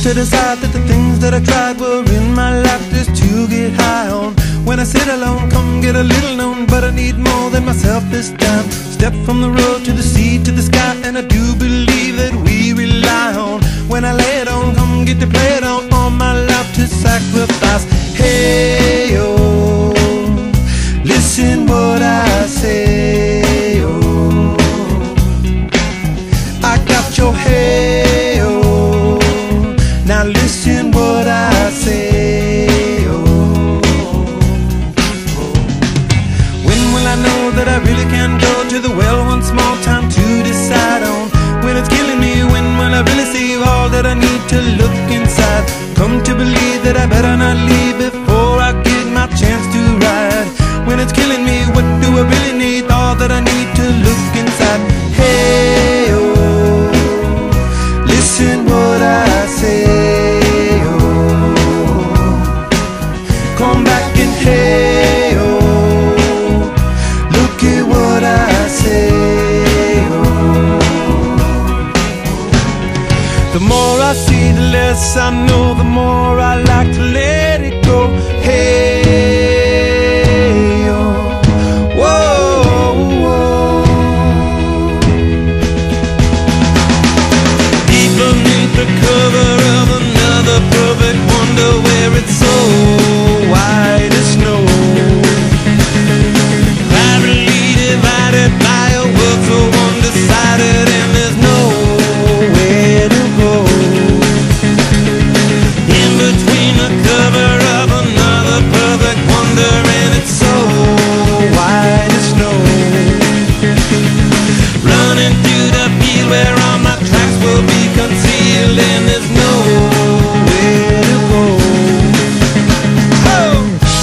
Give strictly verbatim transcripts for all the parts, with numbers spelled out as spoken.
to decide that the things that I tried were in my life just to get high on. When I sit alone, come get a little known, but I need more than myself this time. Step from the road to the sea to the sky, and I do believe that we rely on. When I lay it on, come get to play it on, all my life to sacrifice. Hey, oh, listen what I say, oh, I got your hey, oh, now listen what I say, oh, when will I know that I really can go to the well once more? Time to decide on when it's killing me. When will I really see all that I need to look inside? Come to believe that I better not leave before I get my chance to ride. When it's killing me, what do I really need? All that I need to look inside. Hey, oh, listen what I say, oh, come back and hey, oh, look at what I say, oh. The more I see, the less I know, the more I like to let it go. Hey, oh, whoa, whoa. Deep beneath the cover of another perfect wonder, where it's so white as snow, privately divided by a world so undecided, and there's nowhere to go. In between the cover of another perfect wonder, and it's so white as snow, running through the field where all my tracks will be concealed, and there's nowhere to go. Oh!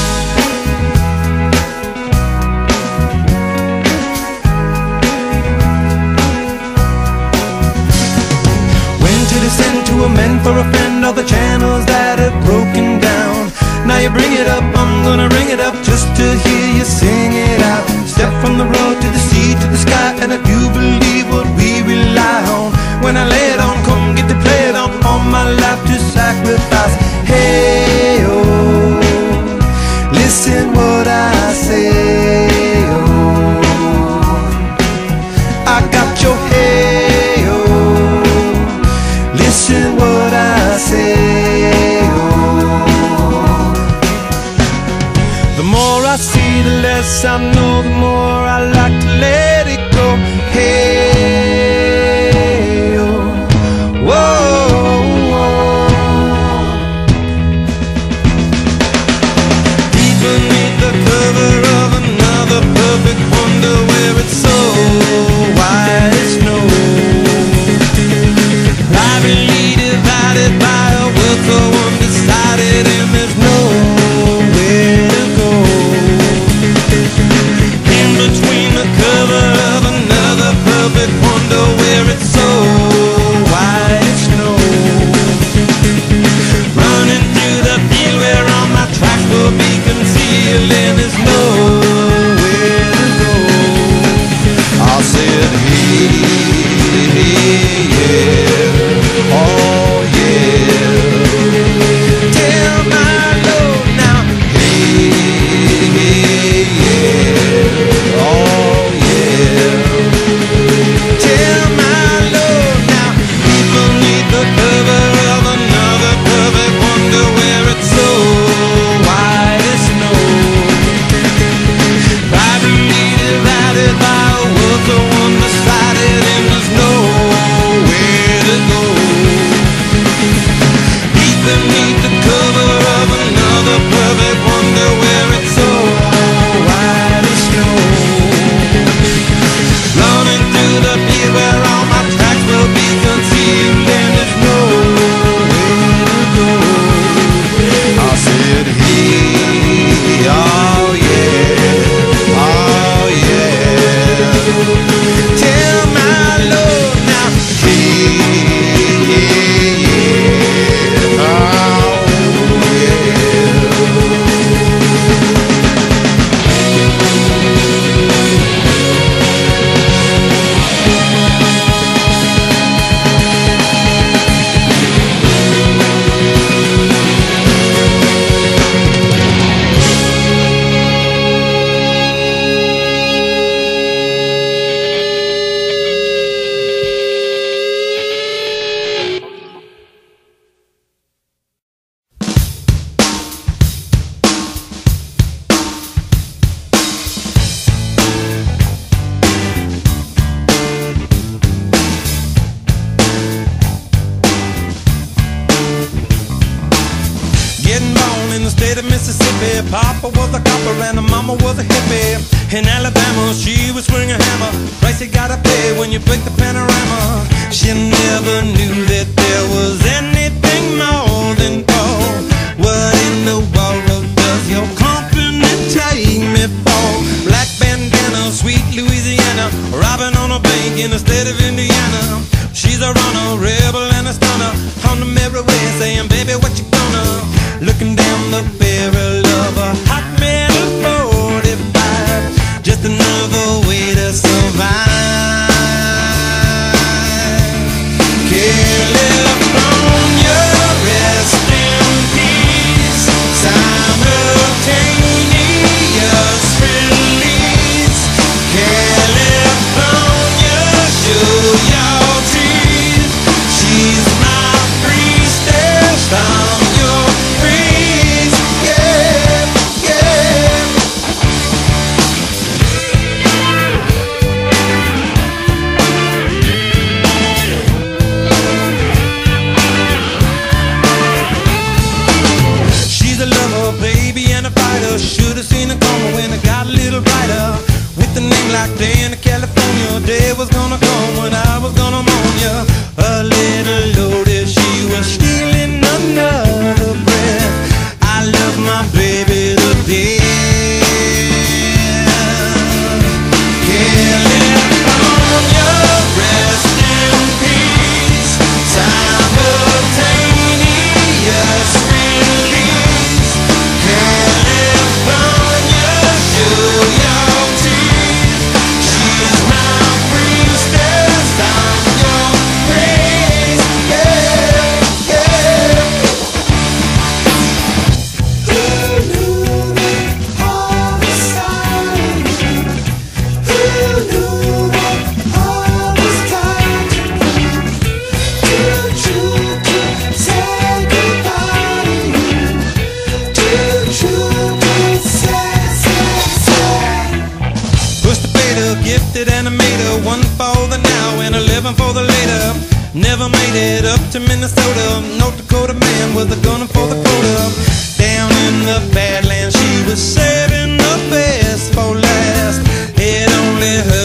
When to descend to amend for a friend all the channels that have broken down. Now you bring it up, I'm gonna ring it up just to hear you sing it out. Step from the road to the sea to the sky, and I do believe what we rely on. When I lay it on, come get to play it on, all my life to sacrifice. Hey, oh, listen what I say, oh, I got your hey, oh, listen what I say, oh. The more I see, the less I know, the more I like to let it go. Hey, oh, whoa, whoa. Deep beneath the cover of another perfect wonder, where it's so white as snow, privately divided by a world so undecided, and there's nowhere to go. In between the cover of another perfect wonder, where it's so white as snow, running through the field where all my tracks will be concealed, and there's nowhere to go. I said, hey, hey, yeah, oh yeah, tell my Lord now. Hey, hey, yeah, oh yeah, tell my Mississippi. Papa was a copper and her mama was a hippie. In Alabama, she was swinging a hammer. Price you gotta pay when you break the panorama. She never knew that there was anything more than gold. What in the world does your company take me for? Black bandana, sweet Louisiana, robbing on a bank in the state of Indiana. She's a runner, rebel and a stunner, on the merry way saying, baby, what you gonna? Looking down the barrel of a hot metal forty-five, just another way to survive. California, rest in peace. Simultaneous release. California, show your teeth. She's my priestess, I'm your priest. Yeah, yeah. She's a lover, baby, and a fighter. Should've seen it coming when it got a little brighter. With a name like Diana, California, day was gonna come when I was gonna mourn ya. A little loaded, she was stealing another breath. I love my baby to death. California, rest in peace. Simultaneous release. California, show your teeth. She's my priestess, I'm your praise. Yeah, yeah. Who knew that all was silent? Who knew that all was time to come? Too true to say goodbye to you. Too true to say, say, say. Pushed the beta, gifted animator, one for the now and eleven for the later. Never made it up to Minnesota. North Dakota man was a gunner for the quota. Down in the Badlands, she was saving the best for last. It only hurt